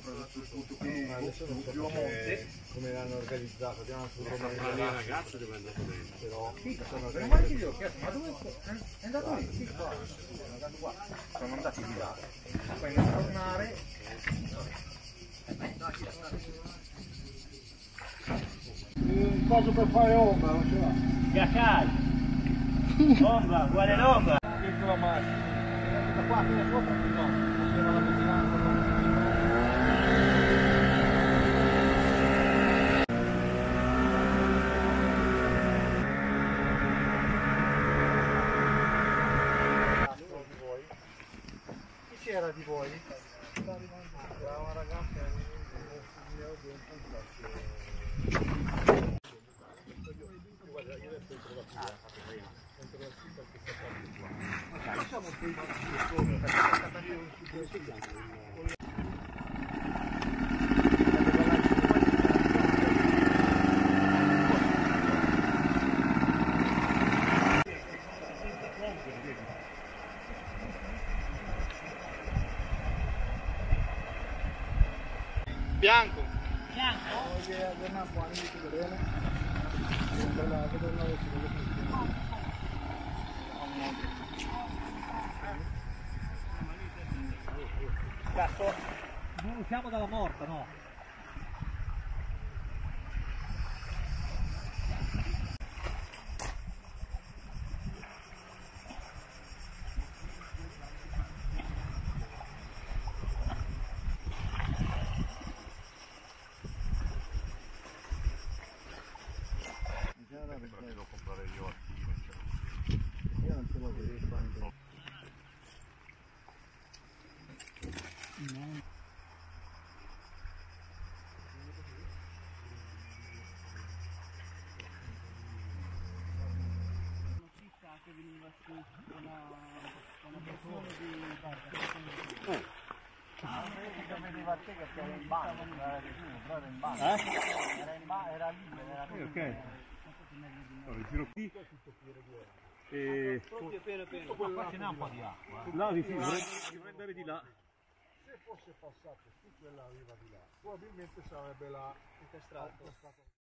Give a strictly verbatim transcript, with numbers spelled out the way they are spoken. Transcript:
preso tutto più, più a monte. Come l'hanno organizzato? Abbiamo Ma le ragazze dove è andato dentro? però Sì, sono ma anche io ho chiesto, ma dove è andato lì? Sì, qua. Sono andato qua. Sono andati di là. Poi nel tornare. un coso per fare ombra, non ce l'ha. Gacai! Ombra, uguale l'ombra! Piccola macchina. Da qua fino a sopra no. Faceva la vigilanza, no? Chi c'era di voi? C'era una ragazza che mi ha bianco. Bianco? Cazzo. Non usciamo dalla morta, no? Devo comprare gli orti. Io non ce l'ho vedere quanto. No. Che veniva su una, una persona di barca. Che veniva a te che era in bagno, era in bagno. Eh? Era in bagno, era libero, era Ok, ok. Allora, giro qui. E... Pieno pieno. Qua ce n'è un po' di acqua. No, sì, sì, vorrei, vorrei andare di là. Se fosse passato su quella riva di là, probabilmente sarebbe la Incastrato.